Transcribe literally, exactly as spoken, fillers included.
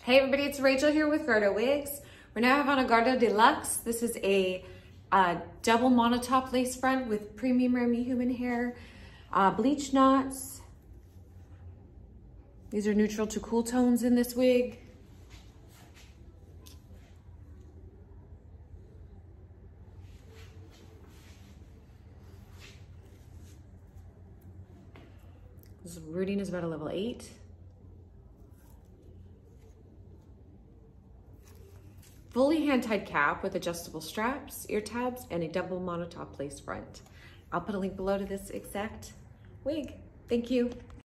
Hey everybody, it's Rachel here with Gardeaux Wigs. We're now have on a Gardeaux Deluxe. This is a uh, double monotop lace front with premium Remy human hair, uh, bleach knots. These are neutral to cool tones in this wig. This rooting is about a level eight. Fully hand-tied cap with adjustable straps, ear tabs, and a double monotop lace front. I'll put a link below to this exact wig. Thank you.